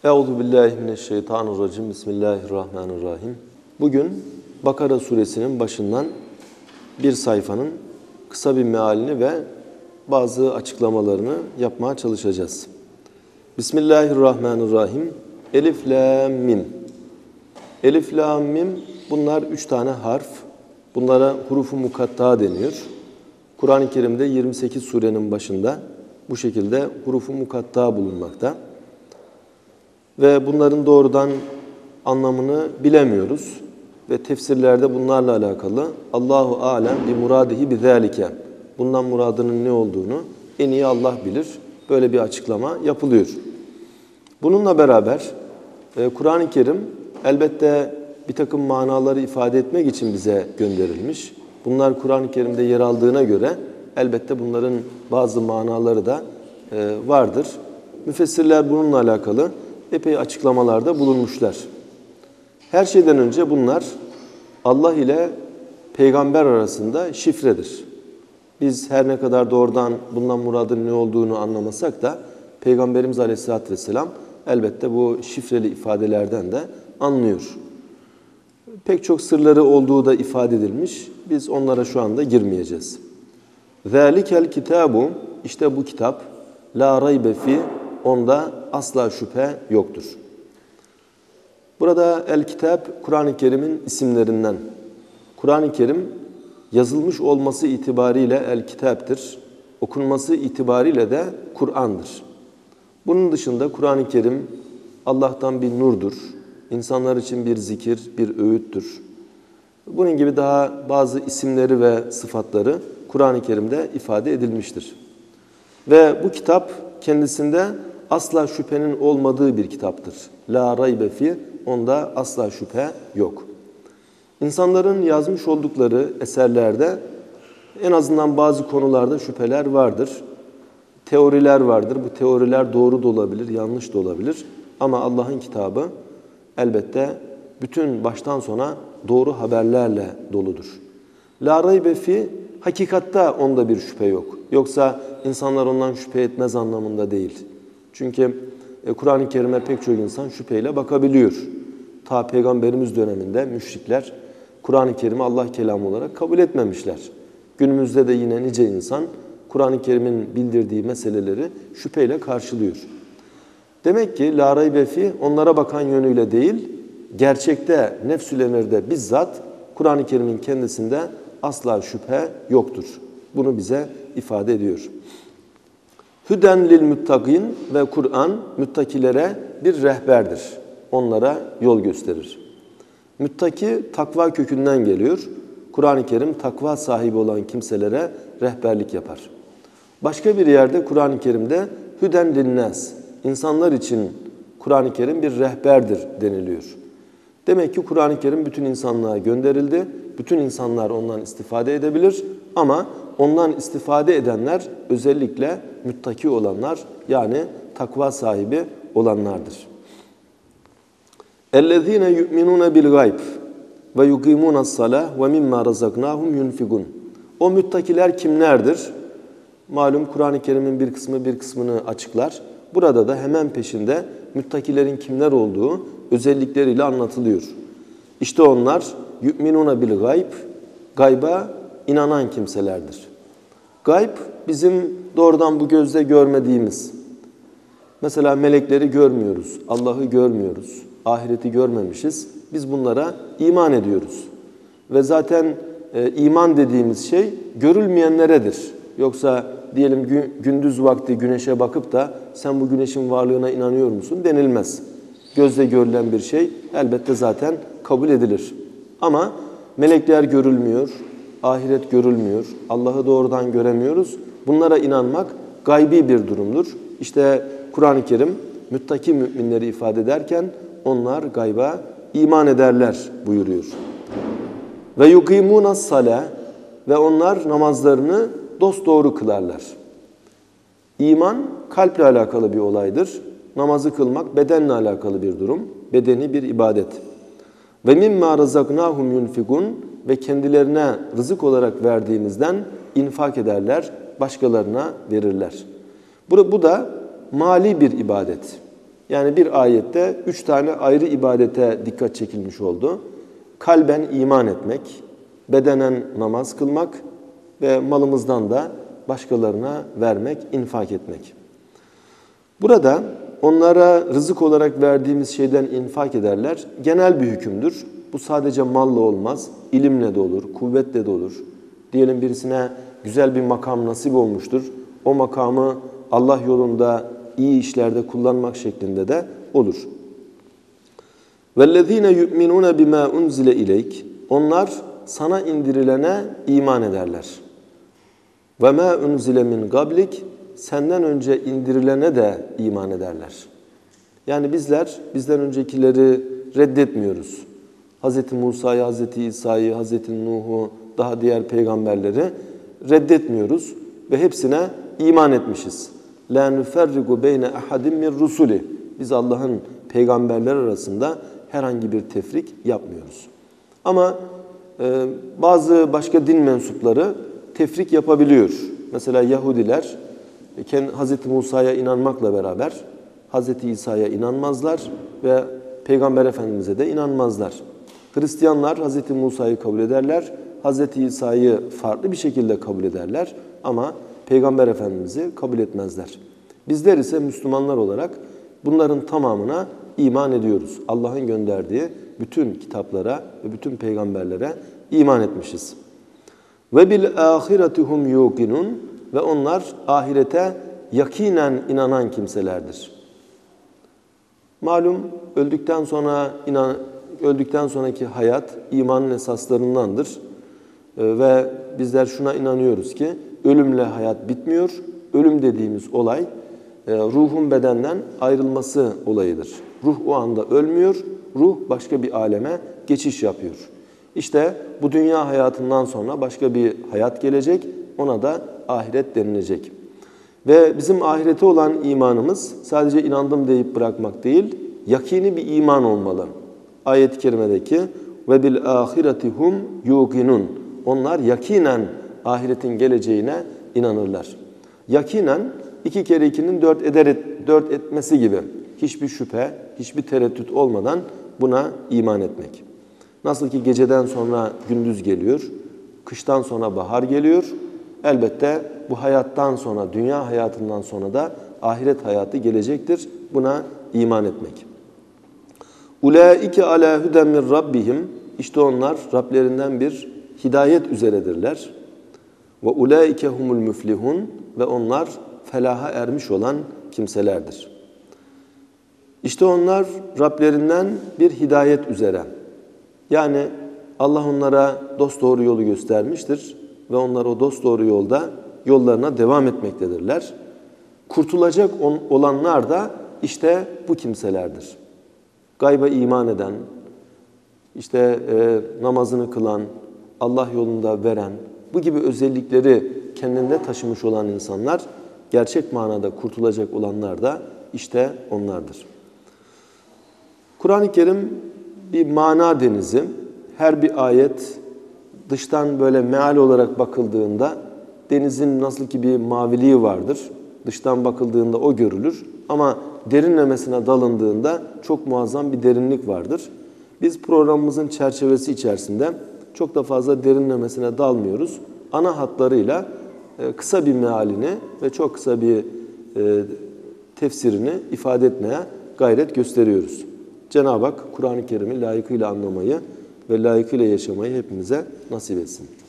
Euzubillahimineşşeytanirracim. Bismillahirrahmanirrahim. Bugün Bakara suresinin başından bir sayfanın kısa bir mealini ve bazı açıklamalarını yapmaya çalışacağız. Bismillahirrahmanirrahim. Elif, Lam, Mim. Elif, Lam, Mim bunlar 3 tane harf. Bunlara hurufu mukatta deniyor. Kur'an-ı Kerim'de 28 surenin başında bu şekilde hurufu mukatta bulunmakta. Ve bunların doğrudan anlamını bilemiyoruz. Ve tefsirlerde bunlarla alakalı Allahu alem bi muradihi bi zalike. Bundan muradının ne olduğunu en iyi Allah bilir. Böyle bir açıklama yapılıyor. Bununla beraber Kur'an-ı Kerim elbette bir takım manaları ifade etmek için bize gönderilmiş. Bunlar Kur'an-ı Kerim'de yer aldığına göre elbette bunların bazı manaları da vardır. Müfessirler bununla alakalı epey açıklamalarda bulunmuşlar. Her şeyden önce bunlar Allah ile peygamber arasında şifredir. Biz her ne kadar doğrudan bundan muradın ne olduğunu anlamasak da Peygamberimiz Aleyhisselatü Vesselam elbette bu şifreli ifadelerden de anlıyor. Pek çok sırları olduğu da ifade edilmiş. Biz onlara şu anda girmeyeceğiz. ذَٰلِكَ الْكِتَابُ İşte bu kitap لَا رَيْبَ فِي Onda asla şüphe yoktur. Burada el-kitap Kur'an-ı Kerim'in isimlerinden. Kur'an-ı Kerim yazılmış olması itibariyle el-kitaptır. Okunması itibariyle de Kur'an'dır. Bunun dışında Kur'an-ı Kerim Allah'tan bir nurdur. İnsanlar için bir zikir, bir öğüttür. Bunun gibi daha bazı isimleri ve sıfatları Kur'an-ı Kerim'de ifade edilmiştir. Ve bu kitap kendisinde asla şüphenin olmadığı bir kitaptır. La raybe fi, onda asla şüphe yok. İnsanların yazmış oldukları eserlerde en azından bazı konularda şüpheler vardır. Teoriler vardır. Bu teoriler doğru da olabilir, yanlış da olabilir. Ama Allah'ın kitabı elbette bütün baştan sona doğru haberlerle doludur. La raybe fi, hakikatta onda bir şüphe yok. Yoksa insanlar ondan şüphe etmez anlamında değil. Çünkü Kur'an-ı Kerim'e pek çok insan şüpheyle bakabiliyor. Ta Peygamberimiz döneminde müşrikler Kur'an-ı Kerim'i Allah kelamı olarak kabul etmemişler. Günümüzde de yine nice insan Kur'an-ı Kerim'in bildirdiği meseleleri şüpheyle karşılıyor. Demek ki la raybe fi onlara bakan yönüyle değil, gerçekte nefsül emirde bizzat Kur'an-ı Kerim'in kendisinde asla şüphe yoktur. Bunu bize ifade ediyor. Hüden lil muttaqin ve Kur'an müttakilere bir rehberdir. Onlara yol gösterir. Müttaki takva kökünden geliyor. Kur'an-ı Kerim takva sahibi olan kimselere rehberlik yapar. Başka bir yerde Kur'an-ı Kerim'de hüden linnas, insanlar için Kur'an-ı Kerim bir rehberdir deniliyor. Demek ki Kur'an-ı Kerim bütün insanlığa gönderildi. Bütün insanlar ondan istifade edebilir ama ondan istifade edenler özellikle müttaki olanlar yani takva sahibi olanlardır. اَلَّذ۪ينَ يُؤْمِنُونَ بِالْغَيْبِ وَيُقِيمُونَ الصَّلَاةِ وَمِمَّا رَزَقْنَاهُمْ يُنْفِقُونَ O müttakiler kimlerdir? Malum Kur'an-ı Kerim'in bir kısmını açıklar. Burada da hemen peşinde müttakilerin kimler olduğu özellikleriyle anlatılıyor. İşte onlar yu'minuna bil gayb, gayba inanan kimselerdir. Gayb bizim doğrudan bu gözle görmediğimiz. Mesela melekleri görmüyoruz, Allah'ı görmüyoruz, ahireti görmemişiz. Biz bunlara iman ediyoruz. Ve zaten iman dediğimiz şey görülmeyenleredir. Yoksa diyelim gündüz vakti güneşe bakıp da sen bu güneşin varlığına inanıyor musun denilmez. Gözle görülen bir şey elbette zaten kabul edilir. Ama melekler görülmüyor, ahiret görülmüyor, Allah'ı doğrudan göremiyoruz. Bunlara inanmak gaybi bir durumdur. İşte Kur'an-ı Kerim müttaki müminleri ifade ederken onlar gayba iman ederler buyuruyor. Ve yuqimunas salah ve onlar namazlarını dosdoğru kılarlar. İman kalple alakalı bir olaydır. Namazı kılmak bedenle alakalı bir durum. Bedeni bir ibadet. Ve mimma razaknahum yunfikun ve kendilerine rızık olarak verdiğimizden infak ederler, başkalarına verirler. Bu da mali bir ibadet. Yani bir ayette 3 tane ayrı ibadete dikkat çekilmiş oldu. Kalben iman etmek, bedenen namaz kılmak ve malımızdan da başkalarına vermek, infak etmek. Burada onlara rızık olarak verdiğimiz şeyden infak ederler. Genel bir hükümdür. Bu sadece malla olmaz, ilimle de olur, kuvvetle de olur. Diyelim birisine güzel bir makam nasip olmuştur. O makamı Allah yolunda iyi işlerde kullanmak şeklinde de olur. وَالَّذ۪ينَ يُؤْمِنُونَ بِمَا اُنْزِلَ اِلَيْكِ Onlar sana indirilene iman ederler. وَمَا اُنْزِلَ مِنْ قَبْلِكِ Senden önce indirilene de iman ederler. Yani bizden öncekileri reddetmiyoruz. Hz. Musa'yı, Hz. İsa'yı, Hz. Nuh'u, daha diğer peygamberleri reddetmiyoruz ve hepsine iman etmişiz. لَا نُفَرِّقُ بَيْنَ اَحَدٍ مِنْ رُسُولِ Biz Allah'ın peygamberler arasında herhangi bir tefrik yapmıyoruz. Ama bazı başka din mensupları tefrik yapabiliyor. Mesela Yahudiler Hz. Musa'ya inanmakla beraber Hz. İsa'ya inanmazlar ve Peygamber Efendimiz'e de inanmazlar. Hristiyanlar Hz. Musa'yı kabul ederler, Hz. İsa'yı farklı bir şekilde kabul ederler ama Peygamber Efendimiz'i kabul etmezler. Bizler ise Müslümanlar olarak bunların tamamına iman ediyoruz. Allah'ın gönderdiği bütün kitaplara ve bütün peygamberlere iman etmişiz. Ve bil ahiretihum yuqinun ve onlar ahirete yakinen inanan kimselerdir. Malum öldükten sonraki hayat imanın esaslarındandır. Ve bizler şuna inanıyoruz ki ölümle hayat bitmiyor. Ölüm dediğimiz olay ruhun bedenden ayrılması olayıdır. Ruh o anda ölmüyor, ruh başka bir aleme geçiş yapıyor. İşte bu dünya hayatından sonra başka bir hayat gelecek, ona da ahiret denilecek. Ve bizim ahirete olan imanımız sadece inandım deyip bırakmak değil, yakini bir iman olmalı. Ayet-i kerimedeki ve bil ahiretihum yuqinun. Onlar yakinen ahiretin geleceğine inanırlar. Yakinen 2 kere 2'nin 4 etmesi gibi hiçbir şüphe, hiçbir tereddüt olmadan buna iman etmek. Nasıl ki geceden sonra gündüz geliyor, kıştan sonra bahar geliyor. Elbette bu hayattan sonra, dünya hayatından sonra da ahiret hayatı gelecektir. Buna iman etmek. Ulaike ala huden min rabbihim. İşte onlar Rablerinden bir hidayet üzeredirler. Ve ulaike humul müflihun ve onlar felaha ermiş olan kimselerdir. İşte onlar Rablerinden bir hidayet üzere. Yani Allah onlara dosdoğru yolu göstermiştir ve onlar o dosdoğru yolda yollarına devam etmektedirler. Kurtulacak olanlar da işte bu kimselerdir. Gayba iman eden, işte namazını kılan, Allah yolunda veren, bu gibi özellikleri kendinde taşımış olan insanlar, gerçek manada kurtulacak olanlar da işte onlardır. Kur'an-ı Kerim bir mana denizi. Her bir ayet dıştan böyle meal olarak bakıldığında denizin nasıl ki bir maviliği vardır. Dıştan bakıldığında o görülür. Ama derinlemesine dalındığında çok muazzam bir derinlik vardır. Biz programımızın çerçevesi içerisinde çok da fazla derinlemesine dalmıyoruz. Ana hatlarıyla kısa bir mealini ve çok kısa bir tefsirini ifade etmeye gayret gösteriyoruz. Cenab-ı Hak Kur'an-ı Kerim'i layıkıyla anlamayı ve layıkıyla yaşamayı hepimize nasip etsin.